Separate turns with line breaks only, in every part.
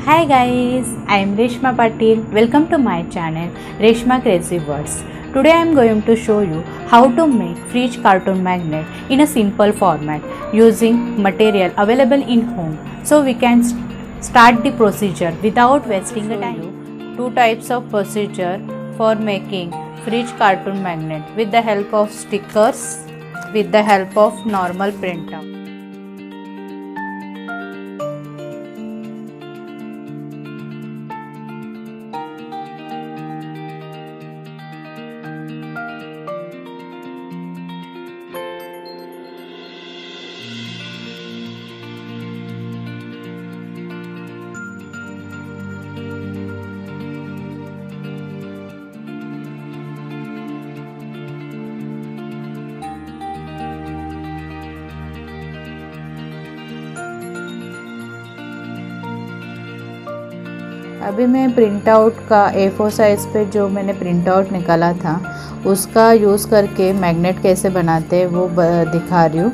Hi guys, I am Reshma Patil. Welcome to my channel Reshma Crazy Words. Today I am going to show you how to make fridge cartoon magnet in a simple format using material available in home. So we can start the procedure without wasting the time. Two types of procedure for making fridge cartoon magnet with the help of stickers, with the help of normal printout. अभी मैं print out का A4 size पे जो मैंने print out निकाला था उसका यूज़ करके मैग्नेट कैसे बनाते हैं वो दिखा रही हूँ।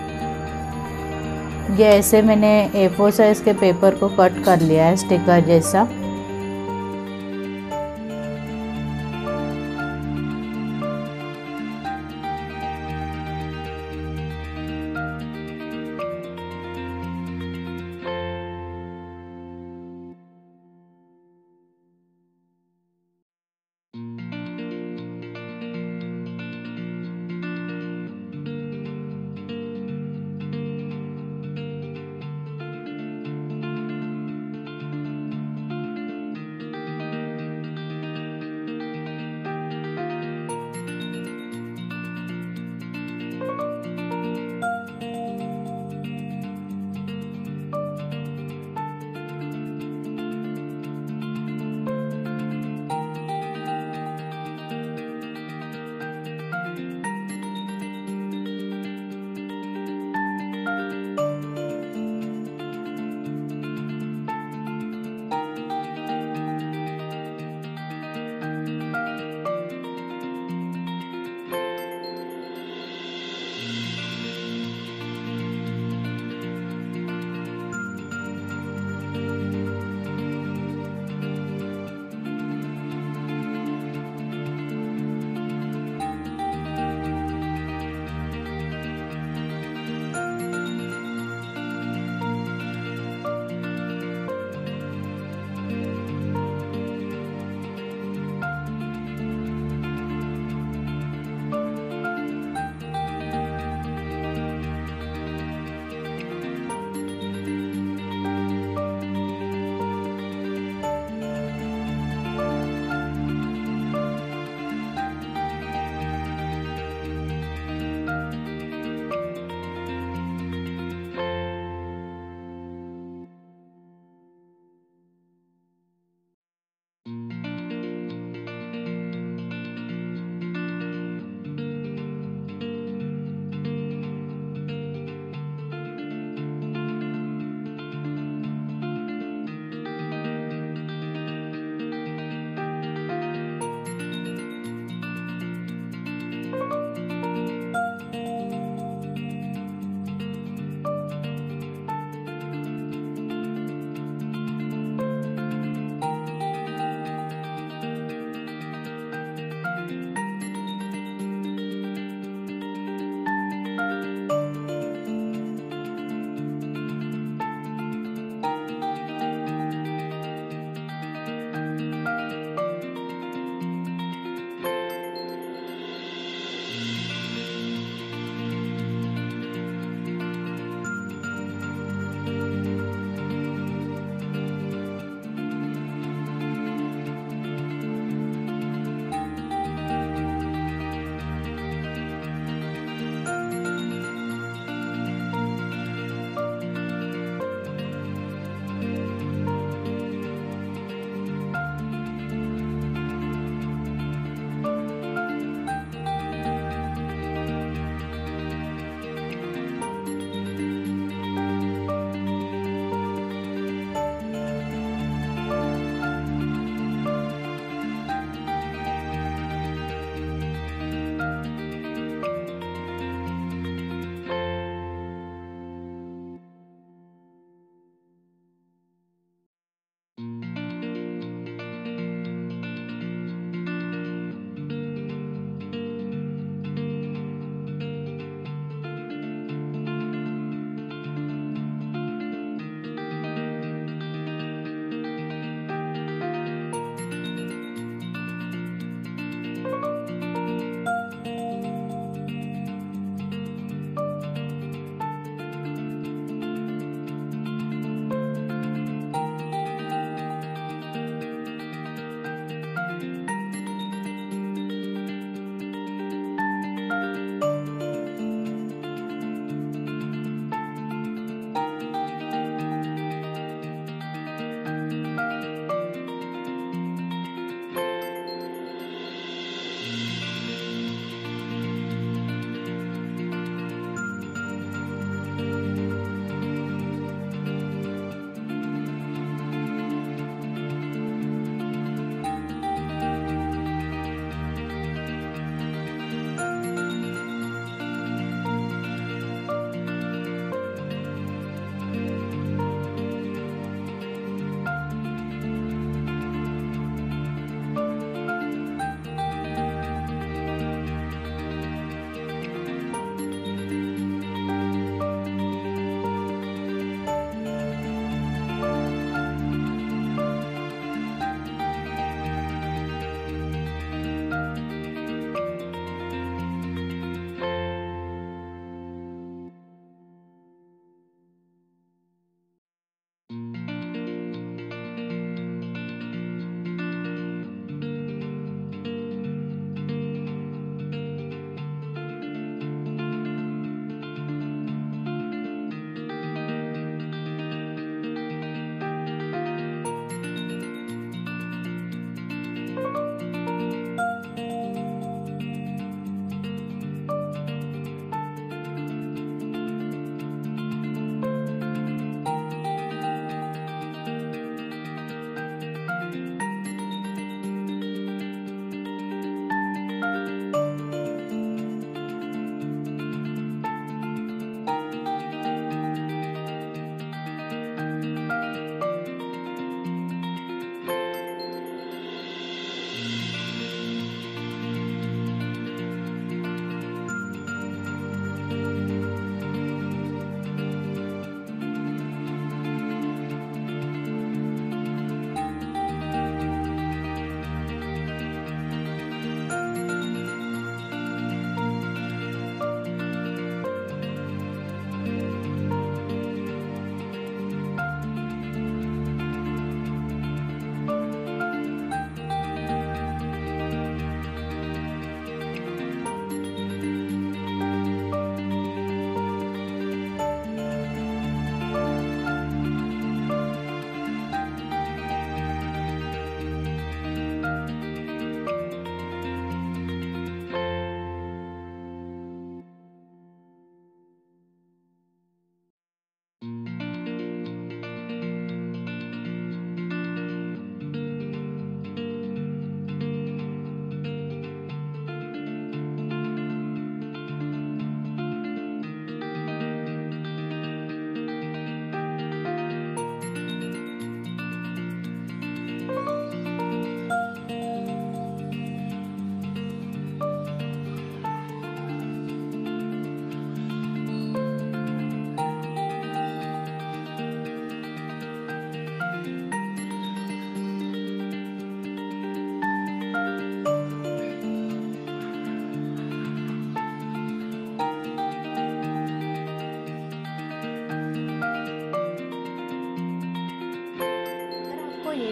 ये ऐसे मैंने A4 साइज़ के पेपर को कट कर लिया है स्टिकर जैसा।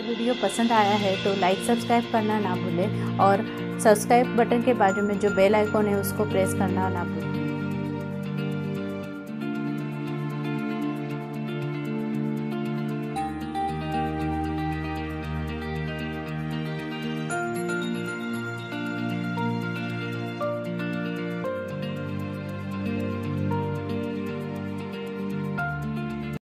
वीडियो पसंद आया है तो लाइक सब्सक्राइब करना ना भूलें और सब्सक्राइब बटन के बाजू में जो बेल आइकॉन है उसको प्रेस करना ना भूलें।